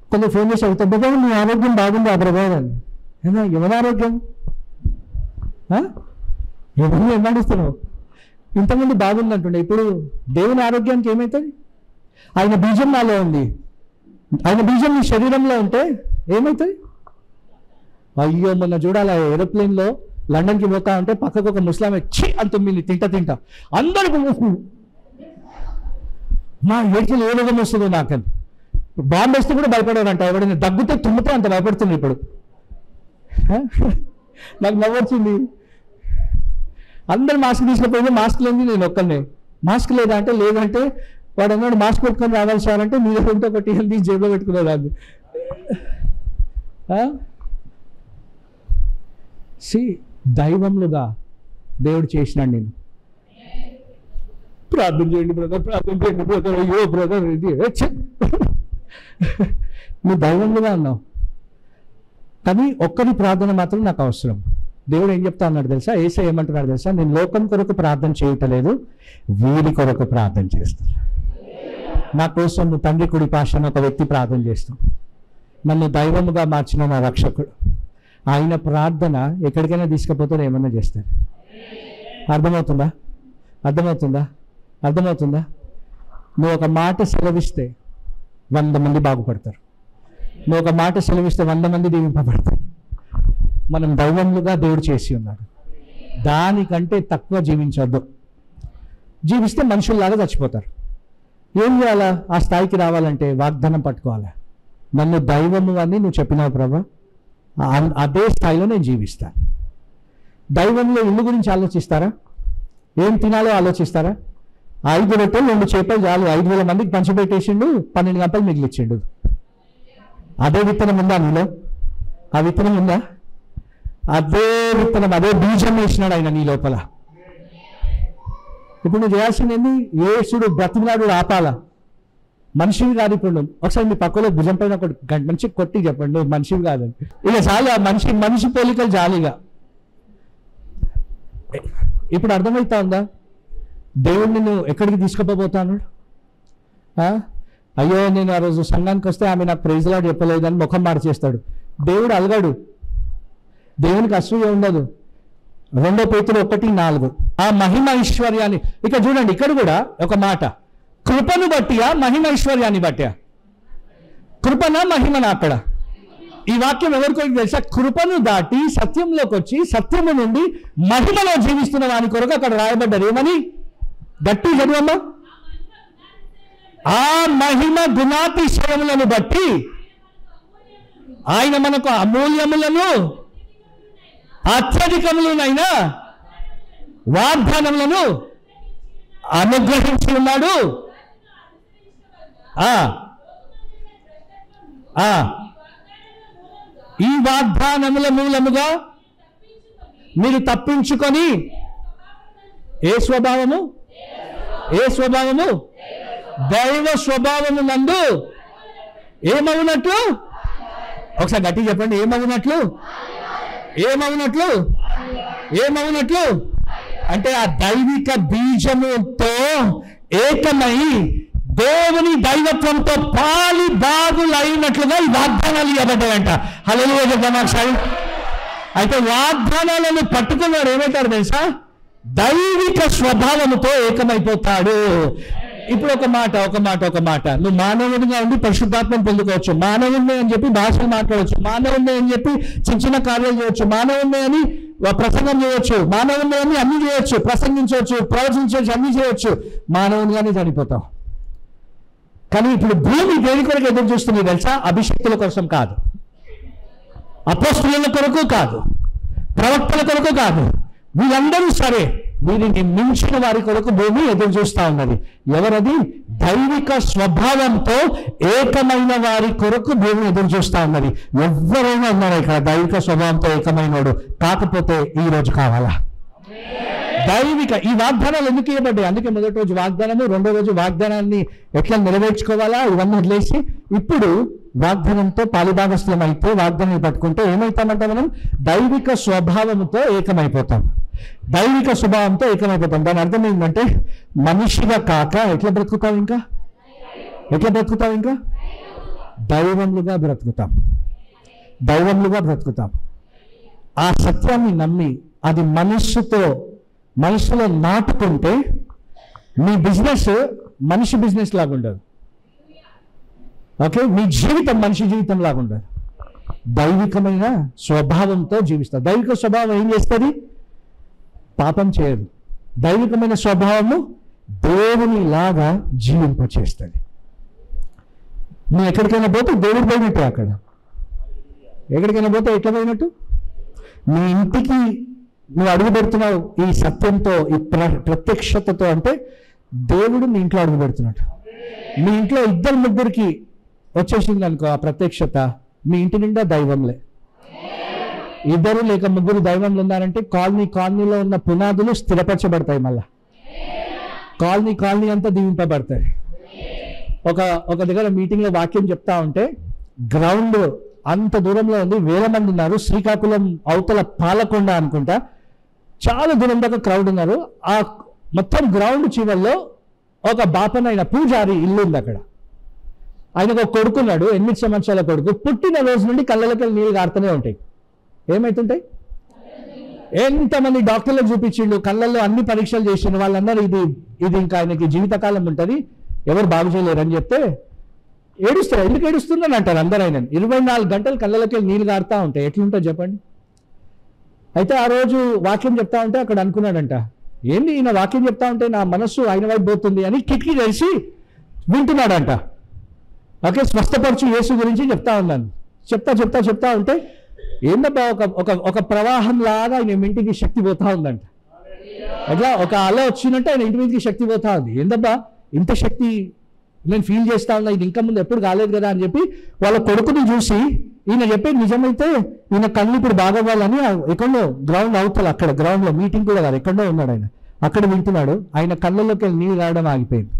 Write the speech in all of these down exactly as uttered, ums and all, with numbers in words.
కొంచెం ఫోన్ చేసి అవుతాం, బాబా మీ ఆరోగ్యం బాగుంది ఆ ప్రభావం అని. ఏనా ఎవరి ఆరోగ్యం? ఎవరిని ఎన్నాడిస్తున్నావు? ఇంతకుముందు బాగుందంటుండే, ఇప్పుడు దేవుని ఆరోగ్యానికి ఏమవుతుంది? ఆయన బీజం నాలో ఉంది, ఆయన బీజం నీ శరీరంలో ఉంటే ఏమవుతుంది? అయ్యో మొన్న చూడాలి ఏరోప్లేన్లో లండన్కి పోతా ఉంటే పక్కకు ఒక ముస్లాం ఛీ అంత మిల్లి తింటా తింటా అందరికి మా ఏడ్చలు ఏ రోగం వస్తుందో నాకని. బాంబు వేస్తే కూడా భయపడేవారంట, ఎవడైనా దగ్గుతే తుమ్మితే అంత భయపడుతుంది. ఇప్పుడు నాకు నవ్వొచ్చింది. అందరు మాస్క్ తీసుకుపోయింది, మాస్క్ లేని నేను ఒక్కనే. మాస్క్ లేదా అంటే లేదంటే వాడు అన్నాడు మాస్క్ పెట్టుకొని రావాలి సార్ అంటే మీ దగ్గర ఒకటి హెల్తీ జేబులో పెట్టుకునేదాన్ని. సి దైవంలుగా దేవుడు చేసినాడు. నేను ప్రార్థన చేయండి బ్రదర్, ప్రార్థన చేయండి బ్రదర్, అయ్యో బ్రదర్ ఇది నువ్వు దైవంలుగా అన్నావు. కానీ ఒక్కరి ప్రార్థన మాత్రం నాకు అవసరం. దేవుడు ఏం చెప్తా అన్నాడు తెలుసా? యేసయ్య ఏమంటున్నాడు తెలుసా? నేను లోకం కొరకు ప్రార్థన చేయటలేదు, వీరి కొరకు ప్రార్థన చేస్తాను. నా కోసం నువ్వు తండ్రి కుడి పాషను ఒక వ్యక్తి ప్రార్థన చేస్తావు. నన్ను దైవముగా మార్చిన నా రక్షకుడు ఆయన ప్రార్థన ఎక్కడికైనా తీసుకుపోతాడు, ఏమన్నా చేస్తాడు. అర్థమవుతుందా? అర్థమవుతుందా? అర్థమవుతుందా? నువ్వు ఒక మాట సెలవిస్తే వంద మంది బాగుపడతారు. నువ్వు ఒక మాట సెలవిస్తే వంద మంది దీవింపబడతారు. మనం దైవములుగా దేవుడు చేసి ఉన్నాడు. దానికంటే తక్కువ జీవించొద్దు. జీవిస్తే మనుషుల్లాగా చచ్చిపోతారు. ఏం చేయాలా? ఆ స్థాయికి రావాలంటే వాగ్దానం పట్టుకోవాలా. నన్ను దైవము అని నువ్వు చెప్పినావు ప్రభా, అదే స్థాయిలో నేను జీవిస్తాను. దైవంలో ఇల్లు గురించి ఆలోచిస్తారా? ఏం తినాలో ఆలోచిస్తారా? ఐదు రొట్టెలు రెండు చేపలు చాలు, ఐదు వేల మందికి పంచిపెట్టేసిండు, పన్నెండు గంటలు మిగిలిచ్చిండు. అదే విత్తనం ఉందా నీలో? ఆ విత్తనం ఉందా? అదే విత్తనం, అదే బీజం వేసినాడు ఆయన నీ లోపల. ఇప్పుడు నువ్వు చేయాల్సింది ఏంది? యేసుడు బ్రతికినాడు ఆపాలా. మనిషివి కాదు. ఇప్పుడు ఒకసారి మీ పక్కలో భుజం పైన ఒక గంట మంచి కొట్టి చెప్పండి నువ్వు మనిషివి కాదని. ఇక చాలు, ఆ మనిషి మనిషి పోలికలు జాలిగా. ఇప్పుడు అర్థమవుతా ఉందా? దేవుడు నిన్ను ఎక్కడికి తీసుకుపోతాను? అయ్యో నేను ఆ రోజు సంఘానికి వస్తే ఆమె నాకు ప్రైజ్లాడు చెప్పలేదని ముఖం మార్చేస్తాడు. దేవుడు అలగాడు, దేవునికి అసూయ ఉండదు. రెండో పేతురు ఒకటి నాలుగు. ఆ మహిమ ఐశ్వర్యాన్ని ఇక్కడ చూడండి. ఇక్కడ కూడా ఒక మాట, కృపను బట్టియా మహిమ ఐశ్వర్యాన్ని బట్టియా? కృపనా మహిమనా? అక్కడ ఈ వాక్యం ఎవరికో తెలుసా? కృపను దాటి సత్యంలోకి వచ్చి సత్యము నుండి మహిమలో జీవిస్తున్న వాని కొరకు అక్కడ రాయబడ్డారు. ఏమని? గట్టి చదువమ్మా. ఆ మహిమ గుణాతిశయములను బట్టి ఆయన మనకు అమూల్యములను అత్యధికములనైనా వాగ్దానములను అనుగ్రహించి ఉన్నాడు. ఈ వాగ్దానముల మూలముగా మీరు తప్పించుకొని ఏ స్వభావము? ఏ స్వభావము? దైవ స్వభావము నందు ఏమవునట్లు? ఒకసారి గట్టి చెప్పండి. ఏమవునట్లు? ఏమవునట్లు? ఏమవునట్లు అంటే ఆ దైవిక బీజముతో ఏకమై దేవుని దైవత్వంతో పాలి బాగులైనట్లుగా ఈ వాగ్దానాలు ఇవ్వబడ్డాయంట. హల్లెలూయా. అయితే వాగ్దానాలను పట్టుకున్నాడు ఏమవుతాడు తెలుసా? దైవిక స్వభావముతో ఏకమైపోతాడు. ఇప్పుడు ఒక మాట ఒక మాట ఒక మాట నువ్వు మానవునిగా ఉండి పరిశుద్ధాత్మను పొందుకోవచ్చు, మానవుణ్ణి అని చెప్పి భాషలు మాట్లాడవచ్చు, మానవుణ్ణి అని చెప్పి చిన్న చిన్న కార్యాలు చేయవచ్చు, మానవుణ్ణి అని ప్రసంగం చేయవచ్చు, మానవుణ్ణి అని అన్ని చేయొచ్చు, ప్రసంగించవచ్చు, ప్రవచించవచ్చు, అన్ని చేయొచ్చు, మానవునిగానే చనిపోతావు. కానీ ఇప్పుడు భూమి దేని కొరకు ఎదురు చూస్తుంది తెలుసా? అభిషక్తుల కోసం కాదు, అపోస్తలుల కొరకు కాదు, ప్రవక్తల కొరకు కాదు, వీళ్ళందరూ సరే వీరిని మించిన వారి కొరకు భూమి ఎదురు చూస్తా ఉన్నది. ఎవరది? దైవిక స్వభావంతో ఏకమైన వారి కొరకు భూమి ఎదురు చూస్తా ఉన్నది. ఎవరైనా ఉన్నారా ఇక్కడ దైవిక స్వభావంతో ఏకమైనోడు? కాకపోతే ఈ రోజు కావాలా? దైవిక ఈ వాగ్దానాలు ఎందుకు ఇవ్వబడ్డాయి? అందుకే మొదటి రోజు వాగ్దానము, రెండో రోజు వాగ్దానాన్ని ఎట్లా నెరవేర్చుకోవాలా ఇవన్నీ వదిలేసి ఇప్పుడు వాగ్దానంతో పాలిభాగస్థలం అయితే వాగ్దానాన్ని పట్టుకుంటే ఏమవుతామంటే మనం దైవిక స్వభావంతో ఏకమైపోతాం. దైవిక స్వభావంతో ఏకమైపోతాం. దాని అర్థం ఏంటంటే మనిషిగా కాక ఎట్లా బ్రతుకుతావు? ఇంకా ఎట్లా బ్రతుకుతావు? ఇంకా దైవములుగా బ్రతుకుతాం, దైవములుగా బ్రతుకుతాం. ఆ సత్యాన్ని నమ్మి అది మనస్సుతో మనసులో నాటుకుంటే మీ బిజినెస్ మనిషి బిజినెస్ లాగా ఉండదు. ఓకే, మీ జీవితం మనిషి జీవితం లాగా ఉండదు. దైవికమైన స్వభావంతో జీవిస్తారు. దైవిక స్వభావం ఏం చేస్తుంది? పాపం చేయదు. దైవికమైన స్వభావము దేవుని లాగా జీవింపచేస్తుంది. నువ్వు ఎక్కడికైనా పోతే దేవుడు పోయినట్టు, అక్కడ ఎక్కడికైనా పోతే ఎట్లా పోయినట్టు? నీ ఇంటికి నువ్వు అడుగు పెడుతున్నావు ఈ సత్యంతో, ఈ ప్ర ప్రత్యక్షతతో అంటే దేవుడు మీ ఇంట్లో అడుగు పెడుతున్నాడు. మీ ఇంట్లో ఇద్దరు ముగ్గురికి వచ్చేసింది అనుకో ఆ ప్రత్యక్షత, మీ ఇంటి నిండా దైవంలే. ఇద్దరు లేక ముగ్గురు దైవంలు ఉన్నారంటే కాలనీ కాలనీలో ఉన్న పునాదులు స్థిరపరచబడతాయి. మళ్ళా కాలనీ కాలనీ అంతా దీవింపబడతాయి. ఒక ఒక దగ్గర మీటింగ్లో వాక్యం చెప్తా ఉంటే గ్రౌండ్ అంత దూరంలో ఉంది, వేల మంది ఉన్నారు. శ్రీకాకుళం అవతల పాలకొండ అనుకుంటా, చాలా దూరం దాకా క్రౌడ్ ఉన్నారు. ఆ మొత్తం గ్రౌండ్ చివరిలో ఒక బాపనైన పూజారి ఇల్లు ఉంది. అక్కడ ఆయనకు ఒక కొడుకున్నాడు, ఎనిమిది సంవత్సరాల కొడుకు. పుట్టిన రోజు నుండి కళ్ళకి నీళ్ళు కారుతూనే ఉంటాయి. ఏమవుతుంటాయి? ఎంతమంది డాక్టర్లకు చూపించిండు, కళ్ళల్లో అన్ని పరీక్షలు చేసిండు. వాళ్ళందరూ ఇది ఇది ఇంకా ఆయనకి జీవితకాలం ఉంటుంది, ఎవరు బాగు చేయలేరు అని చెప్తే ఏడుస్తారు. ఎందుకు ఏడుస్తుందని అంటారు అందరూ. ఆయన ఇరవై నాలుగు గంటలు కళ్ళకి నీళ్ళు కారుతూ ఉంటాయి. ఎట్లుంటుంది చెప్పండి? అయితే ఆ రోజు వాక్యం చెప్తా ఉంటే అక్కడ అనుకున్నాడంట, ఏంటి ఈయన వాక్యం చెప్తా ఉంటే నా మనస్సు ఆయన వైపు పోతుంది అని కిటికీ తెలిసి వింటున్నాడంట. ఓకే, స్వస్థపరచు యేసు గురించి చెప్తా ఉన్నాను. చెప్తా చెప్తా చెప్తా ఉంటే ఏందబ్బా ఒక ఒక ఒక ప్రవాహం లాగా ఆయన ఇంటికి శక్తి పోతా ఉందంట. అట్లా ఒక అల వచ్చినట్టు ఆయన ఇంటి మీదకి శక్తి పోతా ఉంది. ఏందబ్బా ఇంత శక్తి నేను ఫీల్ చేస్తా ఉన్నా, ఇది ఇంకా ముందు ఎప్పుడు కాలేదు కదా అని చెప్పి వాళ్ళ కొడుకుని చూసి ఈయన చెప్పేది నిజమైతే ఈయన కళ్ళు ఇప్పుడు బాగవ్వాలని ఎక్కడో గ్రౌండ్ అవుతాడు, అక్కడ గ్రౌండ్లో మీటింగ్ కూడా కాదు, ఎక్కడో ఉన్నాడు ఆయన. అక్కడ వింటున్నాడు, ఆయన కళ్ళలోకి నీళ్ళు రావడం ఆగిపోయింది.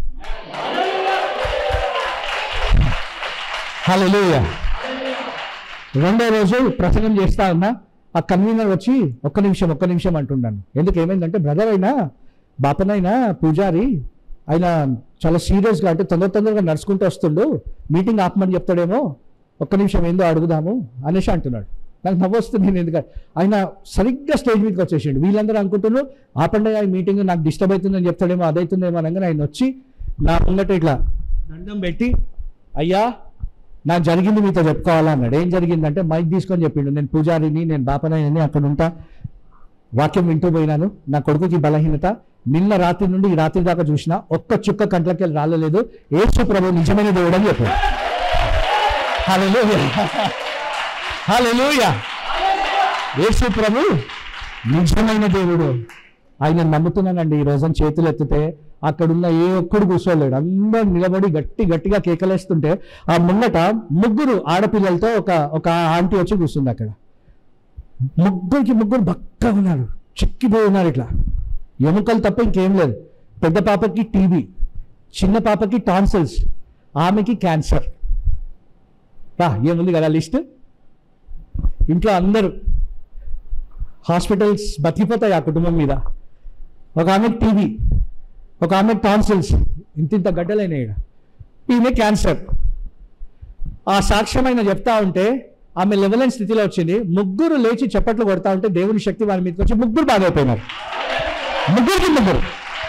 హల్లెలూయా. రెండో రోజు ప్రసంగం చేస్తా ఉన్నా, ఆ కన్వీనర్ వచ్చి ఒక్క నిమిషం ఒక్క నిమిషం అంటున్నాను. ఎందుకు ఏమైందంటే బ్రదర్ అయినా బాపనైనా పూజారి ఆయన చాలా సీరియస్గా అంటే తొందర తొందరగా నడుచుకుంటూ వస్తుండు, మీటింగ్ ఆపమని చెప్తాడేమో, ఒక్క నిమిషం ఏందో అడుగుదాము అనేసి అంటున్నాడు. నాకు నవ్వొస్తుంది. నేను ఎందుకంటే ఆయన సరిగ్గా స్టేజ్ మీదకి వచ్చేసిండు. వీళ్ళందరూ అనుకుంటున్నారు ఆపండి ఈ మీటింగ్ నాకు డిస్టర్బ్ అవుతుందని చెప్తాడేమో, అదవుతుందేమో అనగానే ఆయన వచ్చి నా ముంగట ఇట్లా దండం పెట్టి, అయ్యా నాకు జరిగింది మీతో చెప్పుకోవాలా అన్నాడు. ఏం జరిగిందంటే మైక్ తీసుకొని చెప్పిండు, నేను పూజారిని, నేను బాపనని అక్కడ ఉంటా, వాక్యం వింటూ పోయినాను, నా కొడుకుకి బలహీనత, నిన్న రాత్రి నుండి ఈ రాత్రి దాకా చూసినా ఒక్క చుక్క కంట్లకి వెళ్ళి రాలేదు, యేసు ప్రభువు నిజమైన దేవుడు అని చెప్పాడు. హల్లెలూయా, హల్లెలూయా. యేసు ప్రభువు నిజమైన దేవుడు, ఆయన నమ్ముతున్నానండి. ఈ రోజున చేతులు ఎత్తితే అక్కడున్న ఏ ఒక్కడు కూర్చోలేడు, అందరూ నిలబడి గట్టి గట్టిగా కేకలేస్తుంటే ఆ ముంగట ముగ్గురు ఆడపిల్లలతో ఒక ఒక ఆంటీ వచ్చి కూర్చుంది. అక్కడ ముగ్గురికి ముగ్గురు బక్కగా ఉన్నారు, చిక్కిపోయి ఉన్నారు, ఇట్లా ఎముకలు తప్ప ఇంకేం లేదు. పెద్ద పాపకి టీబీ, చిన్న పాపకి టాన్సిల్స్, ఆమెకి క్యాన్సర్. రా ఏముంది కదా లిస్ట్. ఇంట్లో అందరూ హాస్పిటల్స్ బతికిపోతాయి ఆ కుటుంబం మీద. ఒక ఆమెకి టీబీ, ఒక ఆమెకి టాన్సిల్స్, ఇంత ఇంత గడ్డలైనాయి, ఈమె క్యాన్సర్. ఆ సాక్ష్యమైన చెప్తా ఉంటే ఆమె లెవెలైన స్థితిలో వచ్చింది. ముగ్గురు లేచి చప్పట్లు కొడతా ఉంటే దేవుని శక్తి వారి మీదకి వచ్చి ముగ్గురు బాగైపోయినారు. ముగ్గురికి ముగ్గురు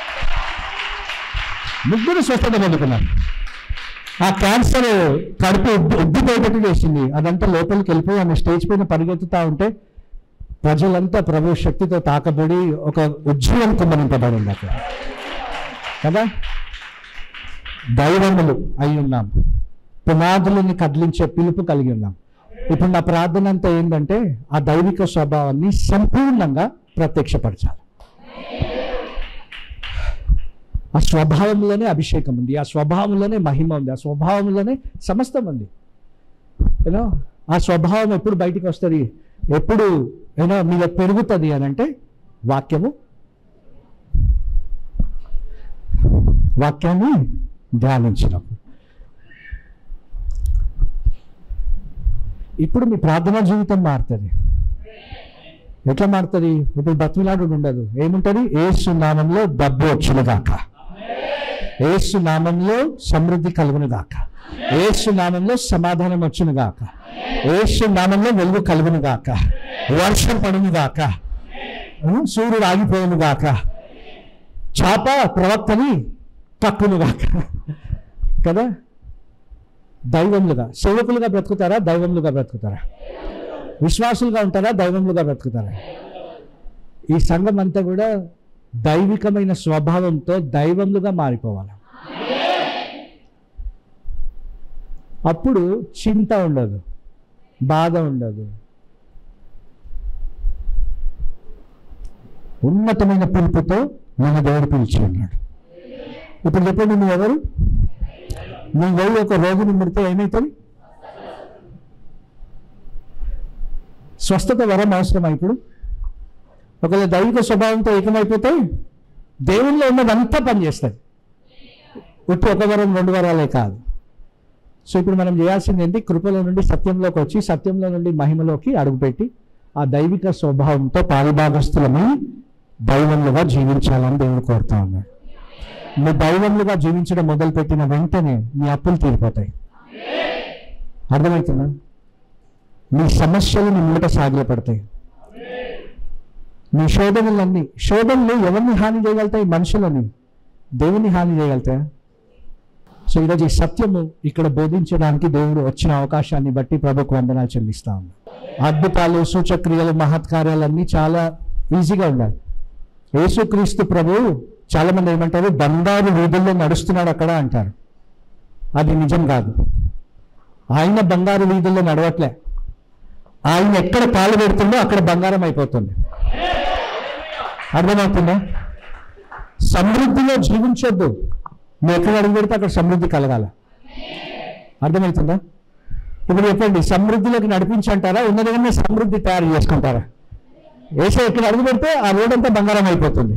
ముగ్గురు స్వస్థత పొందుకున్నారు. ఆ క్యాన్సర్ కడుపు ఉద్దిపోయేటట్టు చేసింది. అదంతా లోపలికి వెళ్ళిపోయి ఆమె స్టేజ్ పైన పరిగెత్తుతా ఉంటే ప్రజలంతా ప్రభు శక్తితో తాకబడి ఒక ఉజ్జీవం కుమ్మరింపబడింది అక్కడ కదా. దైవములు అయి ఉన్నాం, పునాదులని కదిలించే పిలుపు కలిగి ఉన్నాం. ఇప్పుడు నా ప్రార్థన అంతా ఏంటంటే ఆ దైవిక స్వభావాన్ని సంపూర్ణంగా ప్రత్యక్షపరచాలి. ఆ స్వభావంలోనే అభిషేకం ఉంది, ఆ స్వభావంలోనే మహిమ ఉంది, ఆ స్వభావంలోనే సమస్తం ఉంది. ఏదో ఆ స్వభావం ఎప్పుడు బయటికి వస్తుంది, ఎప్పుడు ఏదో మీద పెరుగుతుంది అని అంటే వాక్యము వాక్యాన్ని ధ్యానించినప్పుడు. ఇప్పుడు మీ ప్రార్థనా జీవితం మారుతుంది. ఎట్లా మారుతుంది? ఇప్పుడు బతిమిలాడు ఉండదు. ఏముంటుంది? యేసు నామంలో డబ్బు వచ్చును గాక, యేసు నామంలో సమృద్ధి కలుగును గాక, యేసు నామంలో సమాధానం వచ్చును గాక. యేసు నామంలో వెలుగు కలుగును గాక. వర్షం పడును గాక. సూర్యుడు ఆగిపోవును గాక. చాప ప్రవక్తని కక్కును గాక. కదా, దైవములుగా సేవకులుగా బ్రతుకుతారా, దైవములుగా బ్రతుకుతారా? విశ్వాసులుగా ఉంటారా, దైవములుగా బ్రతుకుతారా? ఈ సంఘం అంతా కూడా దైవికమైన స్వభావంతో దైవములుగా మారిపోవాలి. అప్పుడు చింత ఉండదు, బాధ ఉండదు. ఉన్నతమైన పిలుపుతో మన దేవుడు పిలిచి ఉన్నాడు. ఇప్పుడు చెప్పండి, నువ్వు ఎవరు? నువ్వు వెళ్ళి ఒక రోగిని ముడితే ఏమవుతుంది? స్వస్థత వరం అవసరమా? ఇప్పుడు ఒకవేళ దైవిక స్వభావంతో ఏకమైపోతే దేవుల్లో ఉన్నదంతా పనిచేస్తుంది. ఉట్టి ఒక వరం రెండు వరాలే కాదు. సో ఇప్పుడు మనం చేయాల్సింది ఏంటి? కృపలో నుండి సత్యంలోకి వచ్చి సత్యంలో నుండి మహిమలోకి అడుగుపెట్టి ఆ దైవిక స్వభావంతో పాలుభాగస్తులమై దైవంలుగా జీవించాలని దేవుడు కోరుతా ఉన్నాడు. నువ్వు దైవంలుగా జీవించడం మొదలుపెట్టిన వెంటనే నీ అప్పులు తీరిపోతాయి. అర్థమవుతుందా? నీ సమస్యలు నీ మూట సాగిలపడతాయి. నీ శోధనలన్నీ శోధనలు ఎవరిని హాని చేయగలుగుతాయి? మనుషులని. దేవుని హాని చేయగలుగుతాయా? సో ఈరోజు ఈ సత్యము ఇక్కడ బోధించడానికి దేవుడు వచ్చిన అవకాశాన్ని బట్టి ప్రభుకు వందనాలు చెల్లిస్తా ఉన్నాం. అద్భుతాలు, సూచక్రియలు, మహత్కార్యాలన్నీ చాలా ఈజీగా ఉండాలి. యేసుక్రీస్తు ప్రభు చాలా మంది ఏమంటారు, బంగారు వీధుల్లో నడుస్తున్నాడు అక్కడ అంటారు. అది నిజం కాదు. ఆయన బంగారు వీధుల్లో నడవట్లే. ఆయన ఎక్కడ కాలు పెడుతుందో అక్కడ బంగారం అయిపోతుంది. అర్థమవుతుందా? సమృద్ధిలో జీవించొద్దు. నువ్వు ఎక్కడ అడుగు పెడితే అక్కడ సమృద్ధి కలగాల. అర్థమవుతుందా? ఇప్పుడు చెప్పండి, సమృద్ధిలోకి నడిపించంటారా, ఉన్నదనే సమృద్ధి తయారు చేసుకుంటారా? ఏసే ఎక్కడ అడుగు పెడితే ఆ రోడ్ అంతా బంగారం అయిపోతుంది.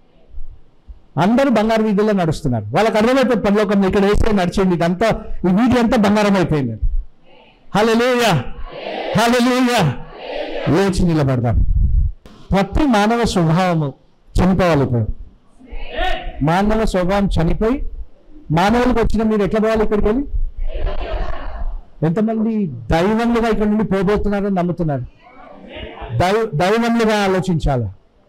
అందరూ బంగారు వీధుల్లో నడుస్తున్నారు. వాళ్ళకి అర్థమైపోతుంది పరలోకంలో ఇక్కడ ఏసే నడిచింది, ఇదంతా ఈ వీధి అంతా బంగారం అయిపోయింది. హల్లెలూయా, హల్లెలూయా. లేచి నిలబడదాం. ప్రతి మానవ స్వభావము చనిపోవాలి. ఇప్పుడు మానవ స్వభావం చనిపోయి మానవులకు వచ్చిన మీరు ఎట్లా పోవాలి? ఇక్కడికి వెళ్ళి ఎంతమంది దైవంలుగా ఇక్కడ నుండి పోబోతున్నారని నమ్ముతున్నారు? దైవ దైవంలుగా ఆలోచించాలా,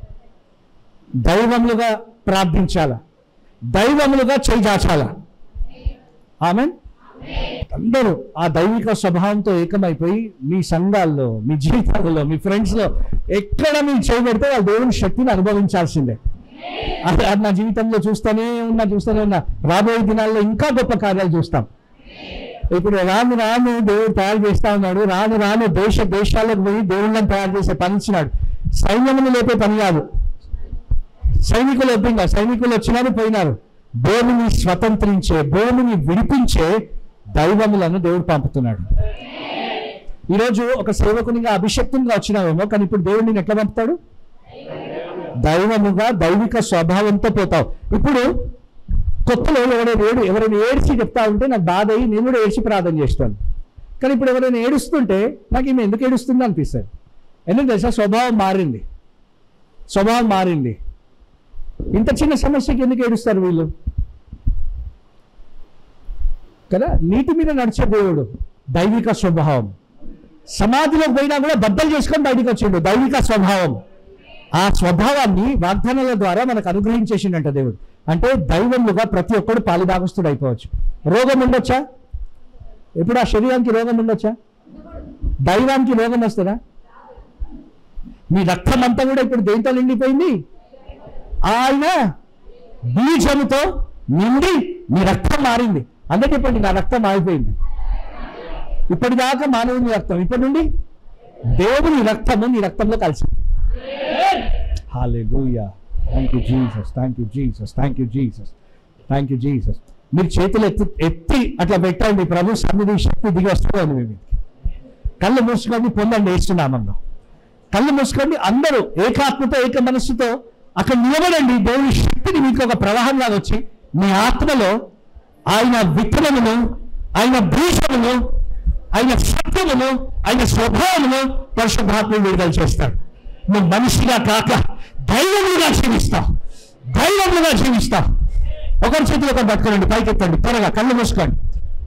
దైవంలుగా ప్రార్థించాలా, దైవములుగా చేయి దాచాలా. ఆమెన్. అందరూ ఆ దైవిక స్వభావంతో ఏకమైపోయి మీ సంఘాల్లో, మీ జీవితాల్లో, మీ ఫ్రెండ్స్లో ఎక్కడ మీరు చేయబడితే వాళ్ళు దేవుని శక్తిని అనుభవించాల్సిందే. అది అది నా జీవితంలో చూస్తూనే ఉన్నా చూస్తూనే ఉన్నా రాబోయే దినాల్లో ఇంకా గొప్ప కార్యాలు చూస్తాం. ఇప్పుడు రాను రాను దేవుడు తయారు చేస్తా ఉన్నాడు. రాను రాను దేశ దేశాలకు పోయి దేవుళ్ళని తయారు చేసే పని ఇచ్చినాడు. సైన్యమును లేపే పని కాదు. సైనికులు ఒప్పింగా సైనికులు వచ్చినారు, పోయినారు. భూమిని స్వతంత్రించే, భూమిని విడిపించే దైవములను దేవుడు పంపుతున్నాడు. ఈరోజు ఒక సేవకునిగా అభిషక్తునిగా వచ్చినావేమో, కానీ ఇప్పుడు దేవుడు నేను ఎట్లా పంపుతాడు? దైవముగా, దైవిక స్వభావంతో పోతావు. ఇప్పుడు కొత్తలో ఎవరైనా ఏడు ఎవరైనా ఏడ్చి చెప్తా ఉంటే నాకు బాధ అయ్యి నేను కూడా ఏడ్చి ప్రార్థన చేస్తాను. కానీ ఇప్పుడు ఎవరైనా ఏడుస్తుంటే నాకు ఈమె ఎందుకు ఏడుస్తుంది అనిపిస్తుంది. ఎందుకు తెలుసా? స్వభావం మారింది. స్వభావం మారింది. ఇంత చిన్న సమస్యకి ఎందుకు ఏడుస్తారు వీళ్ళు? కదా, నీటి మీద నడిచే దేవుడు, దైవిక స్వభావం. సమాధిలోకి పోయినా కూడా బద్దలు చేసుకొని బయటకు వచ్చిండు, దైవిక స్వభావం. ఆ స్వభావాన్ని వాగ్దానాల ద్వారా మనకు అనుగ్రహించేసిండంట దేవుడు. అంటే దైవములుగా ప్రతి ఒక్కడు పాలుభాగస్తుడు అయిపోవచ్చు. రోగం ఉండొచ్చా? ఇప్పుడు ఆ శరీరానికి రోగం ఉండొచ్చా? దైవానికి రోగం వస్తుందా? మీ రక్తం అంతా కూడా ఇప్పుడు దేంతో నిండిపోయింది? ఆయన బీజముతో నిండి మీ రక్తం మారింది. అందుకే చెప్పండి, నా రక్తం మారిపోయింది. ఇప్పటిదాకా మానవుని రక్తం, ఇప్పటి నుండి దేవుని రక్తము నీ రక్తంలో కలిసింది. Hallelujah. Thank you Jesus, thank you Jesus, thank you Jesus, thank you Jesus. మీరు చేతులు ఎత్తి ఎత్తి అట్లా పెట్టండి, ప్రభు సన్నిధి శక్తి దిగి వస్తుంది. మీరు కళ్ళు మూసుకోండి, పొందండి యేసునామములో. కళ్ళు మూసుకోండి, అందరూ ఏకాత్మతో ఏక మనస్సుతో అక్కడ నిలబడండి. దేవుని శక్తిని మీకు ఒక ప్రవాహంలాగా వచ్చి మీ ఆత్మలో ఆయన విత్తనమును, ఆయన భూషమును, ఆయన సత్యమును, ఆయన స్వభావమును పరిశుద్ధాత్మ విడుదల చేస్తాడు. నువ్వు మనిషిగా కాక దైవములుగా జీవిస్తావు, దైవములుగా జీవిస్తావు. ఒకరి చేతిలో ఒకరు పట్టుకోండి, పైకెత్తండి, త్వరగా కళ్ళు మూసుకోండి.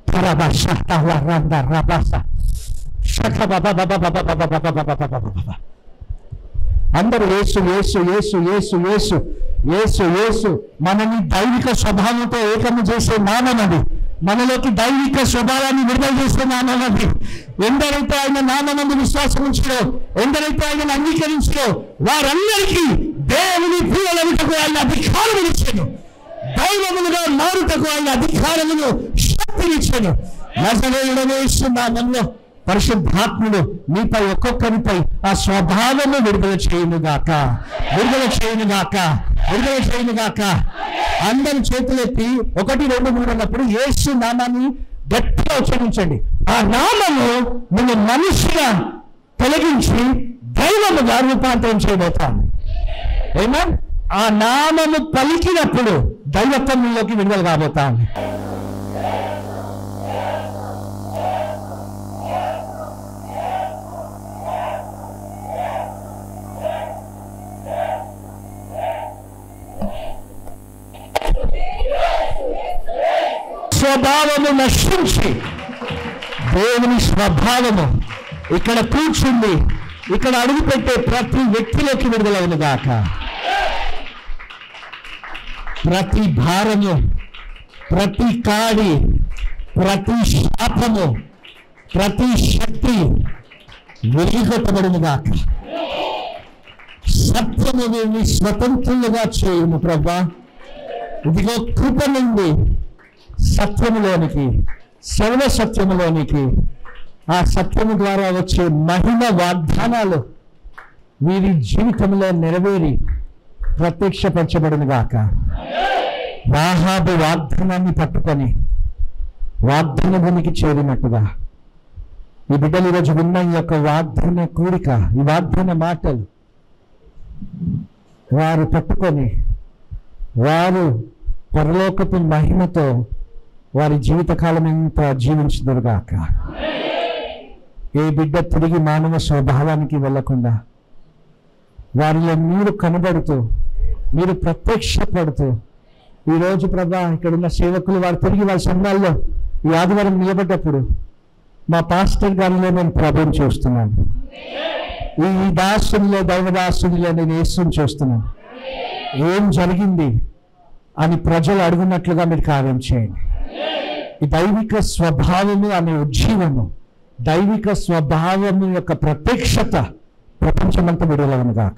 అందరూ యేసు యేసు యేసు యేసు యేసు యేసు యేసు మనని దైవిక స్వభావంతో ఏకము చేసే నామం అది. మనలోకి దైవిక స్వభావాన్ని విడుదల చేసే నామం అది. ఎందరైతే ఆయన నామమందు విశ్వాసం ఉంచారో, ఎందరైతే ఆయనను అంగీకరించారో వారందరికీ దేవుని పిల్లలకు ఆయన అధికారం ఇచ్చాను. దైవములుగా మారుటకు ఆయన అధికారమును శక్తినిచ్చాను. నజరేయుడైన యేసు నామములో పరిశుద్ధాత్ముడు మీపై ఒక్కొక్కరిపై ఆ స్వభావము విడుదల చేయునుగాక, విడుదల చేయునుగాక, విడుదల చేయునుగాక. అందరి చేతులెత్తి ఒకటి రెండు మూడు అన్నప్పుడు యేసు నామాన్ని గట్టిగా ఉచ్చరించండి. ఆ నామము నిన్ను మనిషిగా తొలగించి దైవముగా రూపాంతరం చేయబోతాను. ఏమో ఆ నామము పలికినప్పుడు దైవత్వంలోకి విడుదల కాబోతాను. స్వభావము నశించి దేవుని స్వభావము ఇక్కడ కూర్చుంది, ఇక్కడ అడుగుపెట్టే ప్రతి వ్యక్తిలోకి విడుదలవునుగాక. ప్రతి భారము, ప్రతి కాడి, ప్రతి శాపము, ప్రతి శక్తి వెలిగొట్టబడునుగాక. సత్యము వీరిని స్వతంత్రులుగా చేయుము ప్రభా. ఇదిగో కృప నుండి సత్యములోనికి, సర్వ సత్యములోనికి, ఆ సత్యము ద్వారా వచ్చే మహిమ వాగ్దానాలు వీరి జీవితంలో నెరవేరి ప్రత్యక్షపరచబడునుగాక. రాహాబు వాగ్దానాన్ని పట్టుకొని వాగ్దాన భూమికి చేరినట్టుగా ఈ బిడ్డలు ఈరోజు విన్న ఈ యొక్క వాగ్దాన కూడిక, ఈ వాగ్దాన మాటలు వారు పట్టుకొని వారు పరలోకపు మహిమతో వారి జీవితకాలం ఎంత జీవించుదురుగాక. ఏ బిడ్డ తిరిగి మానవ స్వభావానికి వెళ్ళకుండా వారిలో మీరు కనబడుతూ, మీరు ప్రత్యక్షపడుతూ ఈరోజు ప్రభా ఇక్కడున్న సేవకులు వారు తిరిగి వారి సంఘాల్లో ఈ ఆదివారం నిలబడ్డప్పుడు మా పాస్టర్ గారిలో నేను ప్రభుని చూస్తున్నాను. ఈ దాసునిలో, దైవదాసునిలో నేను యేసుని చూస్తున్నాను. ఏం జరిగింది అని ప్రజలు అడుగున్నట్లుగా మీరు కార్యం చేయండి. ఈ దైవిక స్వభావము అనే ఉజ్జీవము, దైవిక స్వభావము యొక్క ప్రత్యక్షత ప్రపంచమంతా విడుదలవునుగాక.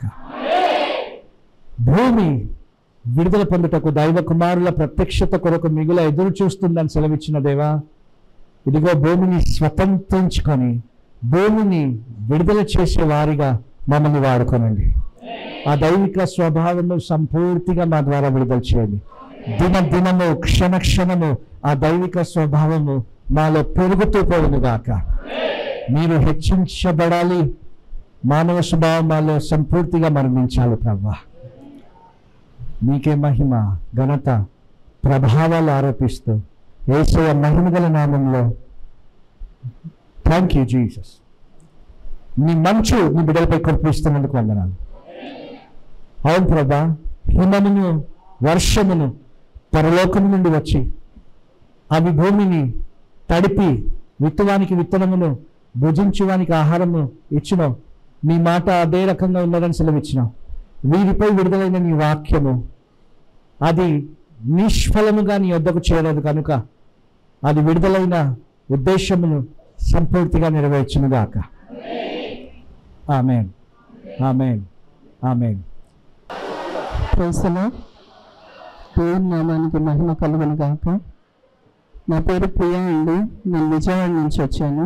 భూమి విడుదల పొందుటకు దైవ కుమారుల ప్రత్యక్షత కొరకు మిగుల ఎదురు చూస్తుందని సెలవిచ్చిన దేవా, ఇదిగో భూమిని స్వతంత్రించుకొని భూమిని విడుదల చేసే వారిగా మమ్మల్ని వాడుకోనండి. ఆ దైవిక స్వభావము సంపూర్తిగా మా ద్వారా విడుదల చేయండి. దిన దినము, క్షణ క్షణము ఆ దైవిక స్వభావము మాలో పెరుగుతూ పోవునుగాక. మీరు హెచ్చించబడాలి, మానవ స్వభావం మాలో సంపూర్తిగా మరణించాలి ప్రభువా. మీకే మహిమ, ఘనత, ప్రభావాలు ఆరోపిస్తూ యేసయ్య మహిమ గల నామంలో థ్యాంక్ యూ జీసస్. మీ మంచు మీ బిడ్డలపై కురిపిస్తున్నందుకు వందనాలు. అవును ప్రభా, హిమమును వర్షమును పరలోకము నుండి వచ్చి అవి భూమిని తడిపి విత్తువానికి విత్తనమును, భుజించువానికి ఆహారము ఇచ్చినాం. మీ మాట అదే రకంగా ఉన్నదని సెలవిచ్చినాం. వీరిపై విడుదలైన నీ వాక్యము అది నిష్ఫలముగా నీ వద్దకు చేరదు కనుక అది విడుదలైన ఉద్దేశమును సంపూర్తిగా నెరవేర్చునుగాక. ఆమేన్, ఆమేన్, ఆమేన్. ప్రైజ్‌లో దేవుని నామానికి మహిమ కలుగును గాక. నా పేరు ప్రియా అండి. నేను విజయవాడ నుంచి వచ్చాను.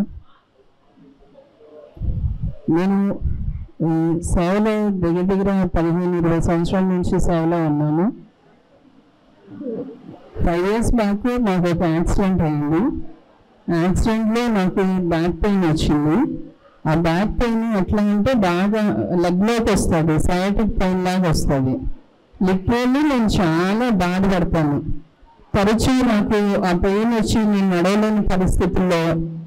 నేను ఈ సేవలో దగ్గర దగ్గర పదిహేను ఇరవై సంవత్సరాల నుంచి సేవలో ఉన్నాను. ఫైవ్ ఇయర్స్ బ్యాక్ నాకు ఒక యాక్సిడెంట్ అయింది. యాక్సిడెంట్లో నాకు బ్యాక్ పెయిన్ వచ్చింది. ఆ బ్యాక్ పెయిన్ ఎట్లా అంటే బాగా లెగ్లోకి వస్తుంది, సయాటిక్ పెయిన్ లాగా వస్తుంది. లిటరల్లీ నేను చాలా బాధపడతాను. తరచూ నాకు ఆ పెయిన్ వచ్చి నేను నడవలేని పరిస్థితుల్లో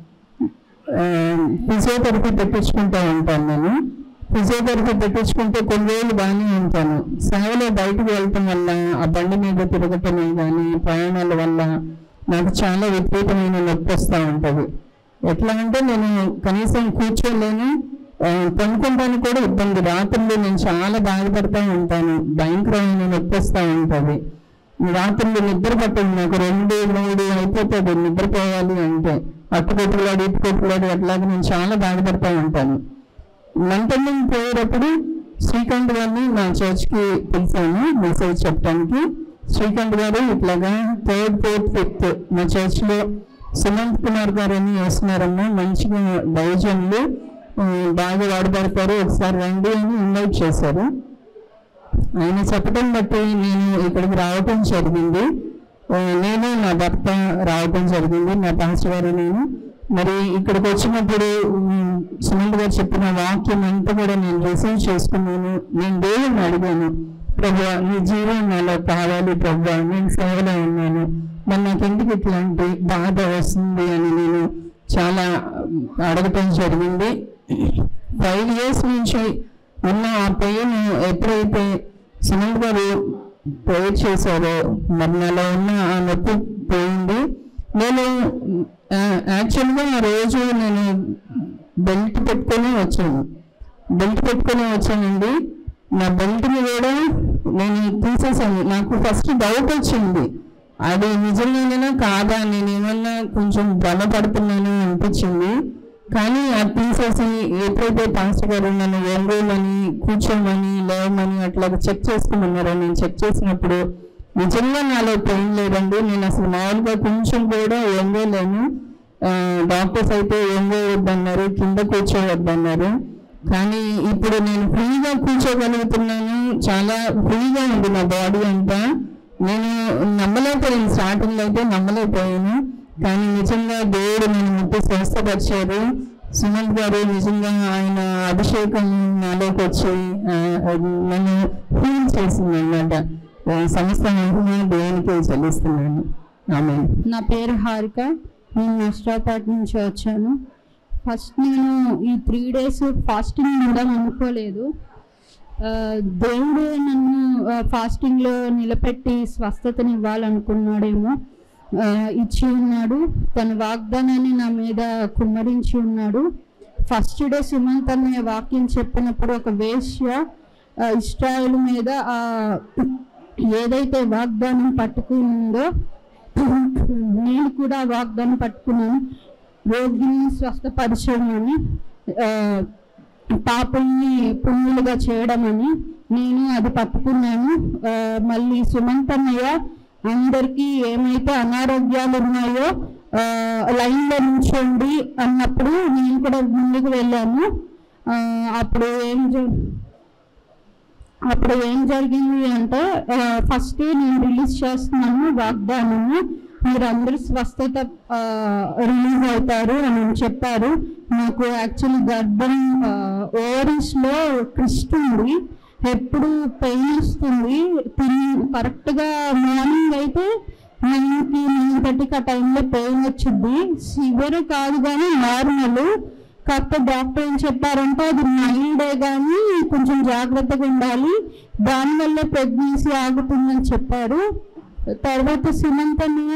ఫిజియోథెరపీ పెట్టించుకుంటూ ఉంటాను. నేను ఫిజియోథెరపీ పెట్టించుకుంటే కొన్ని రోజులు బాగానే ఉంటాను. సేవలో బయటకు వెళ్ళటం వల్ల, ఆ బండి మీద తిరగటమే కానీ ప్రయాణాల వల్ల నాకు చాలా విపరీతమైన నొప్పి వస్తూ ఉంటుంది. ఎట్లా అంటే నేను కనీసం కూర్చోలేను, పనుకుంటాను కూడా ఇబ్బంది. రాత్రులు నేను చాలా బాధపడుతూ ఉంటాను, భయంకరమైన నొప్పి వస్తూ ఉంటుంది. రాత్రులు నిద్ర పట్టదు నాకు, రెండు మూడు అయిపోతుంది నిద్రపోవాలి అంటే. అట్టుకొట్టులాడు ఇట్టుకొట్టులాడు అట్లాగే నేను చాలా బాధపడుతూ ఉంటాను. మంటలింగ్ పోయేటప్పుడు శ్రీకాంత్ గారిని నా చర్చ్కి పిలిచాను మెసేజ్ చెప్పడానికి. శ్రీకాంత్ గారు ఇట్లాగా థర్డ్ ఫోర్త్ ఫిఫ్త్ మా చర్చ్లో సుమంత్ కుమార్ గారు అని వేస్తున్నారమ్మా, మంచిగా దైవజనులు, బాగా వాడబడతారు, ఒకసారి రండి అని ఇన్వైట్ చేశారు. ఆయన చెప్పడం బట్టి నేను ఇక్కడికి రావటం జరిగింది. నేను నా భర్త రావటం జరిగింది, నా పాస్టర్ గారు నేను. మరి ఇక్కడికి వచ్చినప్పుడు సుమంత్ గారు చెప్పిన వాక్యం అంతా కూడా నేను రిసీవ్ చేసుకున్నాను. నేను దేవుణ్ణి అడిగాను, ప్రభువా నీ జీవం నాలో కావాలి ప్రభువా, నేను సేవలో ఉన్నాను, మరి నాకు ఎందుకు ఇట్లాంటి బాధ వస్తుంది అని నేను చాలా అడగటం జరిగింది. ఫైవ్ ఇయర్స్ నుంచి ఉన్న ఆ పెయిన్ ఎప్పుడైతే సుమంత్ గారు ప్రేయర్ చేశారో మరి నాలో ఉన్న ఆ నొప్పి పోయింది. నేను యాక్చువల్గా ఆ రోజు నేను బెల్ట్ పెట్టుకొని వచ్చాను బెల్ట్ పెట్టుకొని వచ్చానండి. నా బెల్ట్ని కూడా నేను తీసేసాను. నాకు ఫస్ట్ డౌట్ వచ్చింది, అది నిజంగానే కాదా, నేను ఏమన్నా కొంచెం భ్రమపడుతున్నాను అనిపించింది. కానీ అది తీసేసి ఎప్పుడైతే పాస్టర్ గారు నన్ను ఒంగోమని కూర్చోమని లేవమని అట్లా చెక్ చేసుకోమన్నారో, నేను చెక్ చేసినప్పుడు నిజంగా నాలో పెయిన్ లేదండి. నేను అసలు మామూలుగా కొంచెం కూడా ఒంగోలేను. డాక్టర్స్ అయితే ఒంగోవద్దన్నారు, కింద కూర్చోవద్దన్నారు. కానీ ఇప్పుడు నేను ఫ్రీగా కూర్చోగలుగుతున్నాను, చాలా ఫ్రీగా ఉంది నా బాడీ అంతా. నేను నమ్మలేకపోయాను, స్టార్టింగ్లో అయితే నమ్మలేకపోయాను. కానీ నిజంగా దేవుడు నేను ముట్టి స్వస్థపరిచారు. సుమంత్ గారు నిజంగా ఆయన అభిషేకం నాలోకి వచ్చి నన్ను హీల్ చేసింది అన్నమాట. సమస్త మహిమ దేవునికి చెల్లిస్తున్నాను. ఆమె. నా పేరు హారిక, నేను నష్టపేట నుంచి వచ్చాను. ఫస్ట్ నేను ఈ త్రీ డేస్ ఫాస్టింగ్ ఉందాం అనుకోలేదు. దేవుడు నన్ను ఫాస్టింగ్లో నిలబెట్టి స్వస్థతని ఇవ్వాలనుకున్నాడేమో, ఇచ్చి ఉన్నాడు. తన వాగ్దానాన్ని నా మీద కుమ్మరించి ఉన్నాడు. ఫస్ట్ డే సుమంత్ అనే వాక్యం చెప్పినప్పుడు ఒక వేశ్య ఇశ్రాయేలు మీద ఏదైతే వాగ్దానం పట్టుకుందో నేను కూడా వాగ్దానం పట్టుకున్నాను, రోగిని స్వస్థపరచమని, పాపల్ని పుణ్యులుగా చేయడం అని నేను అది పట్టుకున్నాను. మళ్ళీ సుమంత్ అన్నయ్య అందరికీ ఏమైతే అనారోగ్యాలు ఉన్నాయో లైన్లో నుంచోండి అన్నప్పుడు నేను కూడా ముందుకు వెళ్ళాను. అప్పుడు ఏం అప్పుడు ఏం జరిగింది అంటే, ఫస్ట్ నేను రిలీజ్ చేస్తున్నాను వాగ్దానము, మీరు అందరూ స్వస్థత రిలీజ్ అవుతారు అని చెప్పారు. నాకు యాక్చువల్లీ గర్భం ఓవరీస్లో క్రిస్ట్ ఉంది, ఎప్పుడు పెయిన్ వస్తుంది. తిని కరెక్ట్గా మార్నింగ్ అయితే నైన్కి నైన్ థర్టీకి ఆ టైంలో పెయిన్ వచ్చింది. సివియర్ కాదు కానీ నార్మల్. కాకపోతే డాక్టర్ ఏం చెప్పారంటే అది మైల్డే కానీ కొంచెం జాగ్రత్తగా ఉండాలి, దానివల్ల ప్రెగ్నెన్సీ ఆగుతుందని చెప్పారు. తర్వాత సుమంత్ అన్నయ్య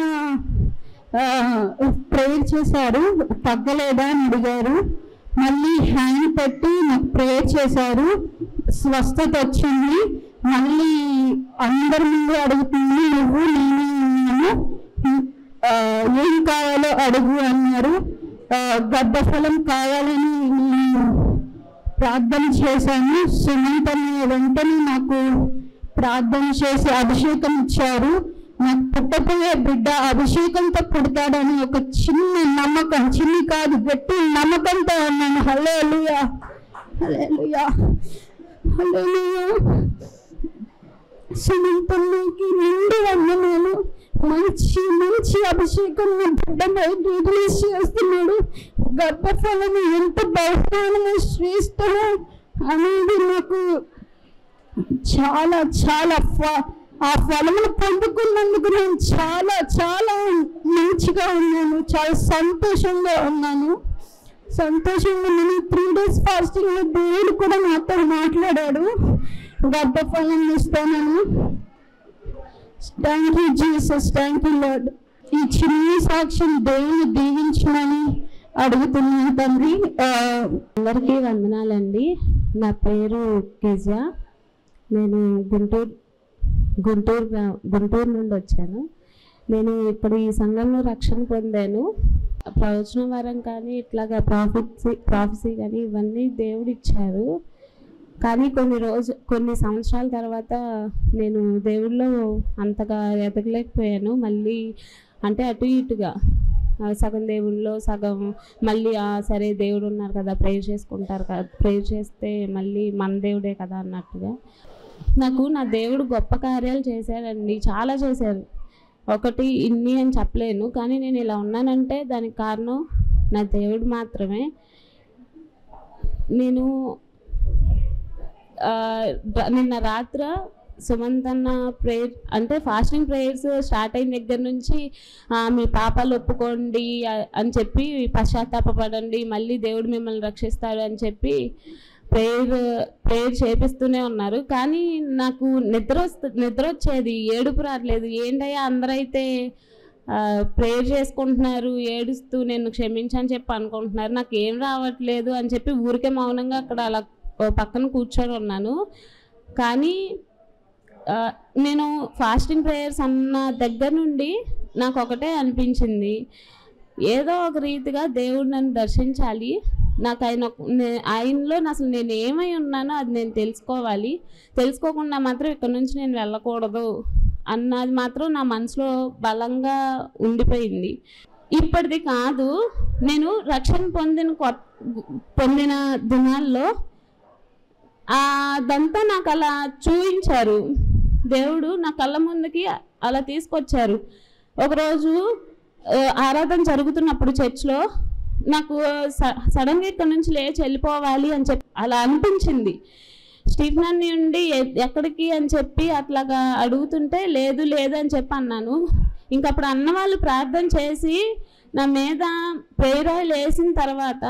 ప్రేయర్ చేశారు, తగ్గలేదా అని అడిగారు. మళ్ళీ హ్యాండ్ పెట్టి నాకు ప్రేయర్ చేశారు, స్వస్థత వచ్చింది. మళ్ళీ అందరి ముందు అడుగుతుంది, నువ్వు నేనే ఉన్నాను, ఏం కావాలో అడుగు అన్నారు. గర్భఫలం కావాలని నేను ప్రార్థన చేశాను. సుమంత్ అన్నయ్య వెంటనే నాకు ప్రార్థన చేసి అభిషేకం ఇచ్చారు. నాకు పుట్టపోయే బిడ్డ అభిషేకంతో పుడతాడని ఒక చిన్న నమ్మకం, చిన్ని కాదు గట్టి నమ్మకంతో ఉన్నాను. హల్లెలూయా, హల్లెలూయా, హల్లెలూయా. సుమంతన్నకి నిండు వందనాలు. మంచి మంచి అభిషేకం నా బిడ్డ రిలీజ్ చేస్తున్నాడు. గర్భఫలం ఎంత బహుమానము శ్రేష్టము అనేది నాకు చాలా చాలా ఆ ఫలమును పొందుకున్నందుకు నేను చాలా చాలా మంచిగా ఉన్నాను, చాలా సంతోషంగా ఉన్నాను సంతోషంగా నేను త్రీ డేస్ ఫాస్టింగ్ దేవుడు కూడా నాతో మాట్లాడాడు, గర్భఫలం ఇస్తానని. Thank you Jesus, thank you lord. ఈ చిన్న సాక్ష్యం దేవుని దీవించమని అడుగుతున్నాను తండ్రి. అందరికీ వందనాలండి. నా పేరు గిజ. నేను గుంటూరు గుంటూరు గుంటూరు నుండి వచ్చాను. నేను ఇప్పుడు ఈ సంఘంలో రక్షణ పొందాను. ప్రవచన వరం కానీ ఇట్లాగా ప్రాఫిసీ ప్రాఫిసీ కానీ ఇవన్నీ దేవుడు ఇచ్చారు. కానీ కొన్ని రోజు కొన్ని సంవత్సరాల తర్వాత నేను దేవుళ్ళో అంతగా ఎదగలేకపోయాను. మళ్ళీ అంటే అటు ఇటుగా సగం దేవుళ్ళో సగం మళ్ళీ సరే దేవుడు ఉన్నారు కదా, ప్రేయర్ చేసుకుంటారు కదా, ప్రేయర్ చేస్తే మళ్ళీ మన దేవుడే కదా అన్నట్టుగా. నాకు నా దేవుడు గొప్ప కార్యాలు చేశాడండి, చాలా చేశారు. ఒకటి ఇన్ని అని చెప్పలేను, కానీ నేను ఇలా ఉన్నానంటే దానికి కారణం నా దేవుడు మాత్రమే. నేను నిన్న రాత్రి సుమంత్ అన్న ప్రేయర్ అంటే ఫాస్టింగ్ ప్రేయర్స్ స్టార్ట్ అయిన దగ్గర నుంచి మీ పాపాలు ఒప్పుకోండి అని చెప్పి పశ్చాత్తాపపడండి, మళ్ళీ దేవుడు మిమ్మల్ని రక్షిస్తాడు అని చెప్పి ప్రేయర్ ప్రేయర్ చేపిస్తూనే ఉన్నారు. కానీ నాకు నిద్ర వస్తు నిద్ర వచ్చేది, ఏడుపు రావట్లేదు. ఏంటయ్యా అందరైతే ప్రేయర్ చేసుకుంటున్నారు, ఏడుస్తూ నేను క్షమించని చెప్పి అనుకుంటున్నారు, నాకు ఏం రావట్లేదు అని చెప్పి ఊరికే మౌనంగా అక్కడ అలా పక్కన కూర్చొని ఉన్నాను. కానీ నేను ఫాస్టింగ్ ప్రేయర్స్ అన్న దగ్గర నుండి నాకు ఒకటే అనిపించింది, ఏదో ఒక రీతిగా దేవుడు నన్ను దర్శించాలి, నాకు ఆయన ఆయనలో అసలు నేను ఏమై ఉన్నానో అది నేను తెలుసుకోవాలి, తెలుసుకోకుండా మాత్రం ఇక్కడ నుంచి నేను వెళ్ళకూడదు అన్నది మాత్రం నా మనసులో బలంగా ఉండిపోయింది. ఇప్పటిది కాదు, నేను రక్షణ పొందిన పొందిన దినాల్లో అదంతా నాకు అలా చూపించారు. దేవుడు నా కళ్ళ ముందుకి అలా తీసుకొచ్చారు. ఒకరోజు ఆరాధన జరుగుతున్నప్పుడు చర్చ్లో నాకు సడన్గా ఇక్కడ నుంచి లేచి వెళ్ళిపోవాలి అని చెప్పి అలా అనిపించింది. స్టీఫెన్ నుండి ఎక్కడికి అని చెప్పి అట్లాగా అడుగుతుంటే లేదు లేదు అని చెప్పి అన్నాను. ఇంకప్పుడు అన్న వాళ్ళు ప్రార్థన చేసి నా మీద ప్రేయర్ ఆయిల్ వేసిన తర్వాత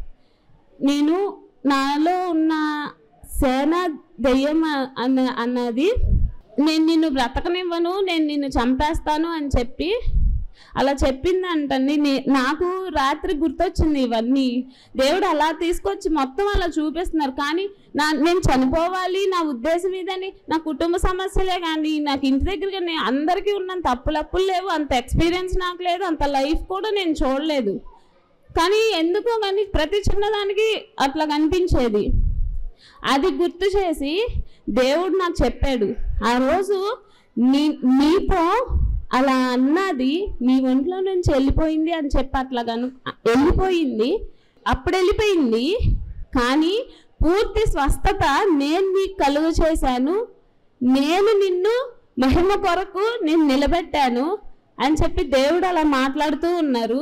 నేను నాలో ఉన్న సేన దెయ్యం అన్న అన్నది నేను నిన్ను బ్రతకనివ్వను, నేను నిన్ను చంపేస్తాను అని చెప్పి అలా చెప్పిందంటండి. నాకు రాత్రి గుర్తొచ్చింది ఇవన్నీ. దేవుడు అలా తీసుకొచ్చి మొత్తం అలా చూపిస్తున్నారు. కానీ నా నేను చనిపోవాలి, నా ఉద్దేశం ఇదని, నా కుటుంబ సమస్యలే కానీ నాకు ఇంటి దగ్గర కానీ అందరికీ ఉన్నంత అప్పులప్పులు లేవు, అంత ఎక్స్పీరియన్స్ నాకు లేదు, అంత లైఫ్ కూడా నేను చూడలేదు. కానీ ఎందుకో కానీ ప్రతి చిన్నదానికి అట్లా కనిపించేది. అది గుర్తు చేసి దేవుడు నాకు చెప్పాడు, ఆ రోజు నీ నీతో అలా అన్నది నీ ఒంట్లో నుంచి వెళ్ళిపోయింది అని చెప్పి అట్లా కను వెళ్ళిపోయింది అప్పుడు వెళ్ళిపోయింది కానీ పూర్తి స్వస్థత నేను నీకు కలుగు చేశాను, నేను నిన్ను మహిమ కొరకు నేను నిలబెట్టాను అని చెప్పి దేవుడు అలా మాట్లాడుతూ ఉన్నారు.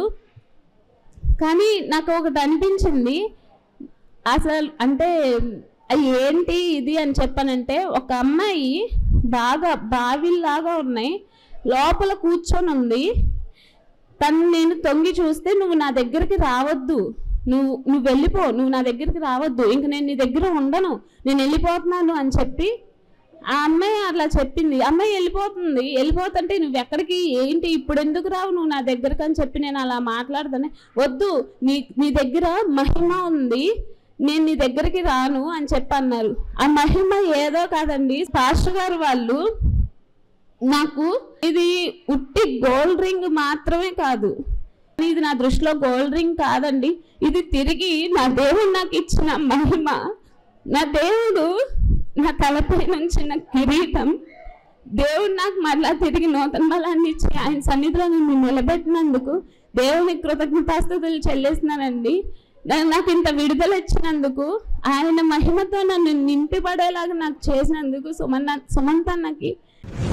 కానీ నాకు ఒకటి అనిపించింది, అసలు అంటే ఏంటి ఇది అని చెప్పానంటే, ఒక అమ్మాయి బాగా బావిల్లాగా ఉన్నాయి, లోపల కూర్చొని ఉంది. తను నేను తొంగి చూస్తే నువ్వు నా దగ్గరికి రావద్దు, నువ్వు నువ్వు వెళ్ళిపో, నువ్వు నా దగ్గరికి రావద్దు, ఇంక నేను నీ దగ్గర ఉండను, నేను వెళ్ళిపోతున్నాను అని చెప్పి ఆ అమ్మాయి అట్లా చెప్పింది. అమ్మాయి వెళ్ళిపోతుంది. వెళ్ళిపోతుంటే నువ్వు ఎక్కడికి ఏంటి ఇప్పుడు ఎందుకు రావు నువ్వు నా దగ్గరకు అని చెప్పి నేను అలా మాట్లాడుతానే, వద్దు నీ నీ దగ్గర మహిమ ఉంది, నేను నీ దగ్గరికి రాను అని చెప్పి అన్నారు. ఆ మహిమ ఏదో కాదండి, పాస్టర్ గారు వాళ్ళు నాకు ఇది ఉట్టి గోల్డ్ రింగ్ మాత్రమే కాదు, ఇది నా దృష్టిలో గోల్డ్ రింగ్ కాదండి, ఇది తిరిగి నా దేవుడు నాకు ఇచ్చిన మహిమ. నా దేవుడు నా తలపై నుంచి నా కిరీటం, దేవుడు నాకు మళ్ళా తిరిగి నూతన బలాన్ని ఇచ్చి ఆయన సన్నిధిలో నన్ను నిలబెట్టినందుకు దేవుని కృతజ్ఞతాస్తుతులు చెల్లిస్తున్నానండి. నాకు ఇంత విడుదల ఇచ్చినందుకు, ఆయన మహిమతో నన్ను నింపిపడేలాగా నాకు చేసినందుకు సుమన్ సుమంత్ అన్నకి